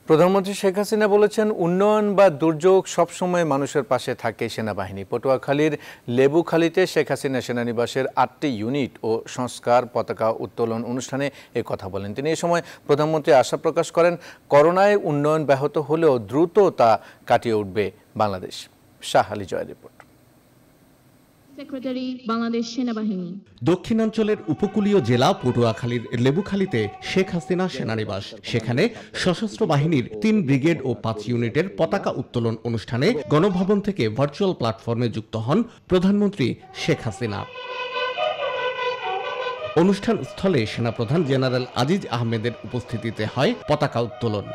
প্রধানমন্ত্রী শেখ হাসিনা বলেছেন, উন্নয়ন বা দুর্যোগ সবসময় মানুষের পাশে থাকে সেনাবাহিনী। পটুয়াখালীর লেবুখালীতে শেখ হাসিনা সেনানিবাসের ৮টি ইউনিট ও সংস্কার পতাকা উত্তোলন অনুষ্ঠানে এ কথা বলেন তিনি। এ সময় প্রধানমন্ত্রী আশা প্রকাশ করেন, করোনায় উন্নয়ন ব্যাহত হলেও দ্রুত তা কাটিয়ে উঠবে বাংলাদেশ। শাহ আলী জয়ের রিপোর্ট। সেক্রেটারি, বাংলাদেশ সেনাবাহিনী। দক্ষিণাঞ্চলের উপকূলীয় জেলা পটুয়াখালীর লেবুখালীতে শেখ হাসিনা সেনানিবাস। সেখানে সশস্ত্র বাহিনীর ৩ ব্রিগেড ও ৫ ইউনিটের পতাকা উত্তোলন অনুষ্ঠানে গণভবন থেকে ভার্চুয়াল প্ল্যাটফর্মে যুক্ত হন প্রধানমন্ত্রী শেখ হাসিনা। অনুষ্ঠান স্থলে সেনাপ্রধান জেনারেল আজিজ আহমেদের উপস্থিতিতে হয় পতাকা উত্তোলন।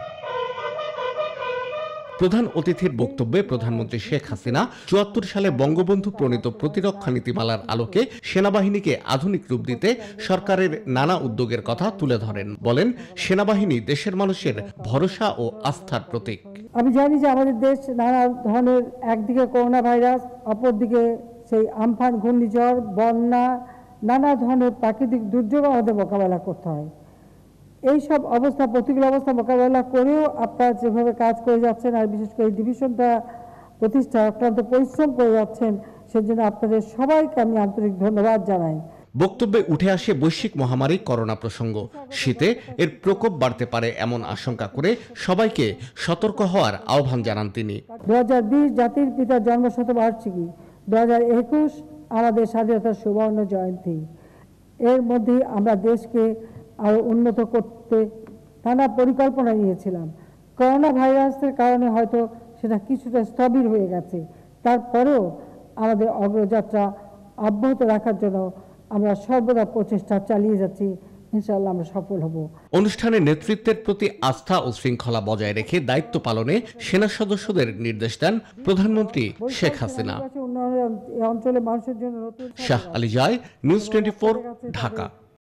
প্রধান অতিথির বক্তব্যে প্রধানমন্ত্রী শেখ হাসিনা ৭৪ সালে বঙ্গবন্ধু প্রণীত প্রতিরক্ষা নীতিমালার আলোকে সেনাবাহিনীকে আধুনিক রূপ দিতে সরকারের নানা উদ্যোগের কথা তুলে ধরেন। বলেন, সেনাবাহিনী দেশের মানুষের ভরসা ও আস্থার প্রতীক। আমি জানি যে আমাদের দেশ নানা ধরনের, একদিকে করোনা ভাইরাস, অপরদিকে সেই আমফান, ঘূর্ণিঝড়, বন্যা, নানা ধরনের প্রাকৃতিক দুর্যোগ আমাদের মোকাবেলা করতে হয়। এই সব অবস্থা, প্রতিকূল অবস্থা মোকাবেলা করেও আপনারা যেভাবে কাজ করে যাচ্ছেন, আর বিশেষ করে ডিভিশনটা প্রতিষ্ঠা অক্লান্ত পরিশ্রম করে যাচ্ছেন, সেজন্য আপনাদের সবাইকে আমি আন্তরিক ধন্যবাদ জানাই। বক্তব্যে উঠে আসে বৈশ্বিক মহামারী করোনা প্রসঙ্গ। শীতে এর প্রকোপ বাড়তে পারে এমন আশঙ্কা করে সবাইকে সতর্ক হওয়ার আহ্বান জানান তিনি। 2020 জাতির পিতার জন্মশতবার্ষিকী, 2021 আমাদের স্বাধীনতার সুবর্ণ জয়ন্তী। এর মধ্যে আমরা দেশকে আরো উন্নত করতে নানা পরিকল্পনা নিয়েছিলাম। করোনা ভাইরাসের কারণে হয়তো সেটা কিছুটা স্থবির হয়ে গেছে, তারপরেও আমাদের অগ্রযাত্রা অব্যাহত রাখার জন্য আমরা সর্বদা প্রচেষ্টা চালিয়ে যাচ্ছি। ইনশাআল্লাহ আমরা সফল হব। অনুষ্ঠানে নেতৃত্বের প্রতি আস্থা ও শৃঙ্খলা বজায় রেখে দায়িত্ব পালনে সেনা সদস্যদের নির্দেশ দেন প্রধানমন্ত্রী শেখ হাসিনা। অঞ্চলে মানুষের জন্য শাহ আলী জয়, নিউজ 24, ঢাকা।